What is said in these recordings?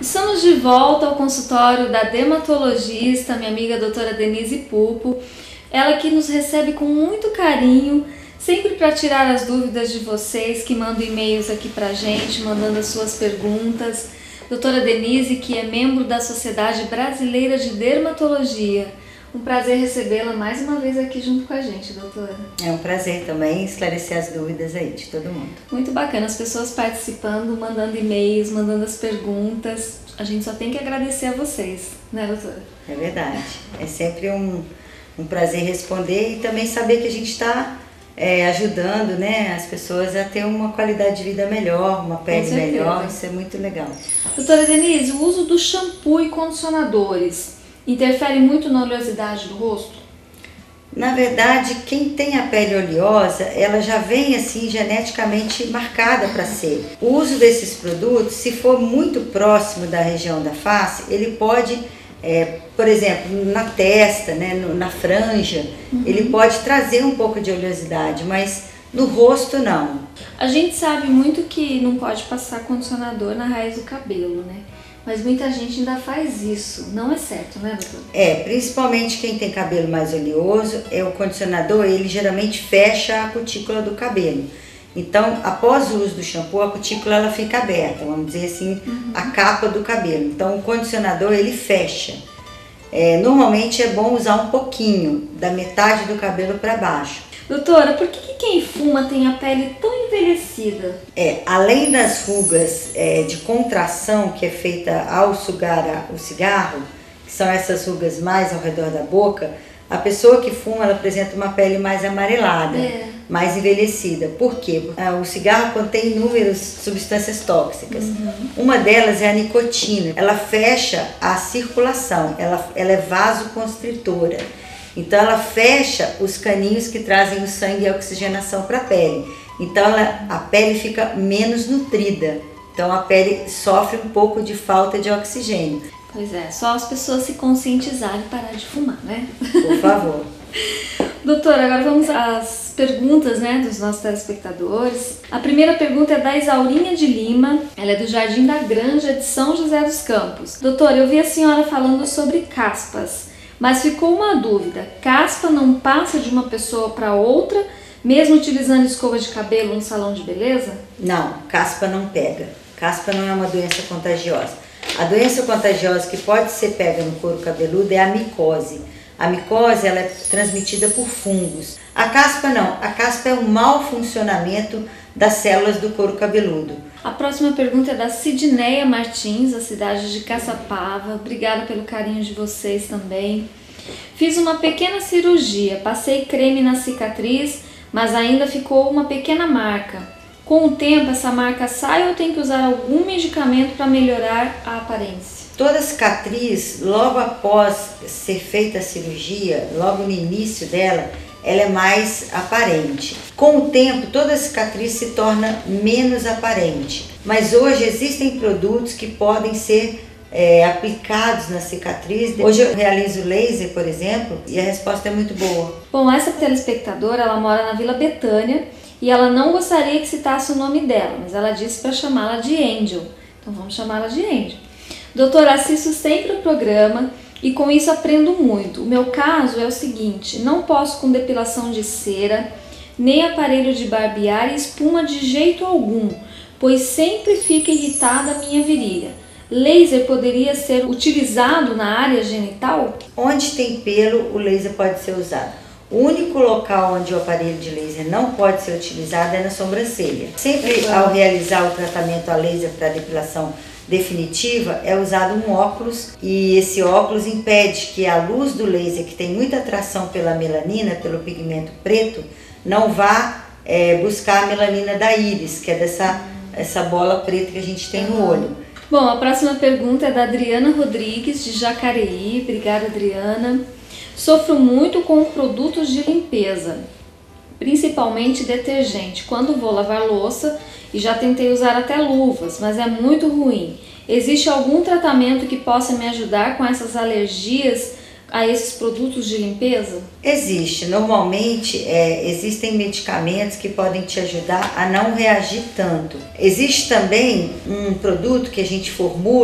Estamos de volta ao consultório da dermatologista, minha amiga doutora Denise Pupo. Ela que nos recebe com muito carinho, sempre para tirar as dúvidas de vocês que mandam e-mails aqui pra gente, mandando as suas perguntas. Doutora Denise, que é membro da Sociedade Brasileira de Dermatologia. Um prazer recebê-la mais uma vez aqui junto com a gente, doutora. É um prazer também esclarecer as dúvidas aí de todo mundo. Muito bacana, as pessoas participando, mandando e-mails, mandando as perguntas. A gente só tem que agradecer a vocês, né, doutora? É verdade. É sempre um prazer responder e também saber que a gente está ajudando, né, as pessoas a ter uma qualidade de vida melhor, uma pele melhor. Isso é muito legal. Doutora Denise, o uso do shampoo e condicionadores interfere muito na oleosidade do rosto? Na verdade, quem tem a pele oleosa, ela já vem assim geneticamente marcada para ser. O uso desses produtos, se for muito próximo da região da face, ele pode, por exemplo, na testa, né, na franja, ele pode trazer um pouco de oleosidade, mas no rosto não. A gente sabe muito que não pode passar condicionador na raiz do cabelo, né? Mas muita gente ainda faz isso, não é certo, né, doutora? Principalmente quem tem cabelo mais oleoso, o condicionador, ele geralmente fecha a cutícula do cabelo. Então, após o uso do shampoo, a cutícula ela fica aberta, vamos dizer assim, a capa do cabelo. Então, o condicionador, ele fecha. Normalmente é bom usar um pouquinho, da metade do cabelo para baixo. Doutora, por que quem fuma tem a pele tão envelhecida? Além das rugas de contração que é feita ao sugar o cigarro, que são essas rugas mais ao redor da boca, a pessoa que fuma ela apresenta uma pele mais amarelada, mais envelhecida. Por quê? O cigarro contém inúmeras substâncias tóxicas. Uma delas é a nicotina. Ela fecha a circulação, ela é vasoconstritora. Então ela fecha os caninhos que trazem o sangue e a oxigenação para a pele. Então a pele fica menos nutrida. Então a pele sofre um pouco de falta de oxigênio. Pois é, só as pessoas se conscientizarem e parar de fumar, né? Por favor. Doutora, agora vamos às perguntas, né, dos nossos telespectadores. A primeira pergunta é da Isaurinha de Lima, ela é do Jardim da Granja de São José dos Campos. Doutora, eu vi a senhora falando sobre caspas. Mas ficou uma dúvida, caspa não passa de uma pessoa para outra, mesmo utilizando escova de cabelo no salão de beleza? Não, caspa não pega. Caspa não é uma doença contagiosa. A doença contagiosa que pode ser pega no couro cabeludo é a micose. A micose ela é transmitida por fungos. A caspa não, a caspa é um mau funcionamento das células do couro cabeludo. A próxima pergunta é da Sidneia Martins, da cidade de Caçapava. Obrigada pelo carinho de vocês também. Fiz uma pequena cirurgia, passei creme na cicatriz, mas ainda ficou uma pequena marca. Com o tempo, essa marca sai ou tem que usar algum medicamento para melhorar a aparência? Toda cicatriz, logo após ser feita a cirurgia, logo no início dela, ela é mais aparente. Com o tempo, toda cicatriz se torna menos aparente. Mas hoje existem produtos que podem ser aplicados na cicatriz. Hoje eu realizo laser, por exemplo, e a resposta é muito boa. Bom, essa telespectadora, ela mora na Vila Betânia e ela não gostaria que citasse o nome dela, mas ela disse para chamá-la de Angel. Então vamos chamá-la de Angel. Doutora, assisto sempre o programa e com isso aprendo muito. O meu caso é o seguinte, não posso com depilação de cera, nem aparelho de barbear e espuma de jeito algum, pois sempre fica irritada a minha virilha. Laser poderia ser utilizado na área genital? Onde tem pelo, o laser pode ser usado. O único local onde o aparelho de laser não pode ser utilizado é na sobrancelha. Sempre ao realizar o tratamento a laser para depilação definitiva é usado um óculos e esse óculos impede que a luz do laser, que tem muita atração pela melanina, pelo pigmento preto, não vá buscar a melanina da íris, que é essa bola preta que a gente tem no olho. Bom, a próxima pergunta é da Adriana Rodrigues, de Jacareí. Obrigada, Adriana. Sofro muito com produtos de limpeza, principalmente detergente, quando vou lavar louça, e já tentei usar até luvas, mas é muito ruim. Existe algum tratamento que possa me ajudar com essas alergias a esses produtos de limpeza? Existe. Normalmente existem medicamentos que podem te ajudar a não reagir tanto. Existe também um produto que a gente formula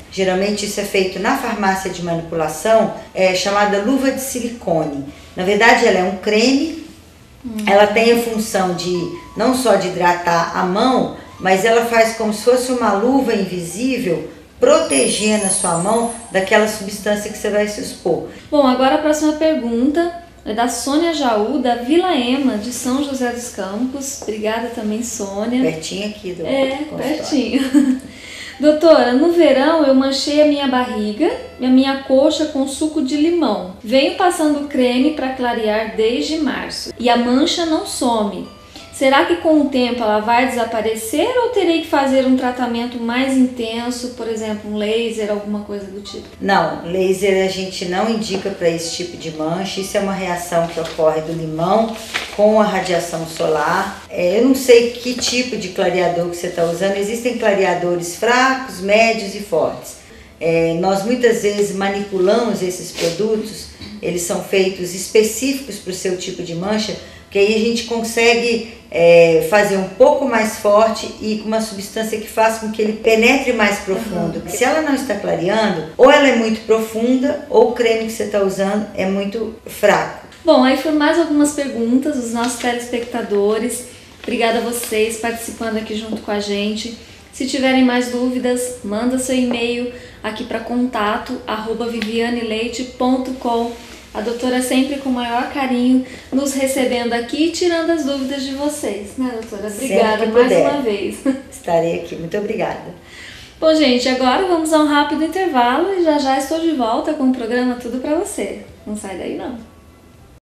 Geralmente isso é feito na farmácia de manipulação, chamada luva de silicone. Na verdade ela é um creme, ela tem a função de não só de hidratar a mão, mas ela faz como se fosse uma luva invisível, protegendo a sua mão daquela substância que você vai se expor. Bom, agora a próxima pergunta é da Sônia Jaú, da Vila Ema, de São José dos Campos. Obrigada também, Sônia. Pertinho aqui do consultório. Pertinho. Doutora, no verão eu manchei a minha barriga e a minha coxa com suco de limão. Venho passando creme para clarear desde março e a mancha não some. Será que com o tempo ela vai desaparecer ou terei que fazer um tratamento mais intenso, por exemplo, um laser, alguma coisa do tipo? Não, laser a gente não indica para esse tipo de mancha. Isso é uma reação que ocorre do limão com a radiação solar. Eu não sei que tipo de clareador que você está usando. Existem clareadores fracos, médios e fortes. Nós muitas vezes manipulamos esses produtos, eles são feitos específicos para o seu tipo de mancha, porque aí a gente consegue fazer um pouco mais forte e com uma substância que faça com que ele penetre mais profundo. Se ela não está clareando, ou ela é muito profunda, ou o creme que você está usando é muito fraco. Bom, aí foram mais algumas perguntas dos nossos telespectadores. Obrigada a vocês participando aqui junto com a gente. Se tiverem mais dúvidas, manda seu e-mail aqui para contato@vivianeleite.com. A doutora sempre com o maior carinho nos recebendo aqui e tirando as dúvidas de vocês, né, doutora? Obrigada mais uma vez. Estarei aqui, muito obrigada. Bom, gente, agora vamos a um rápido intervalo e já já estou de volta com o programa Tudo Pra Você. Não sai daí não.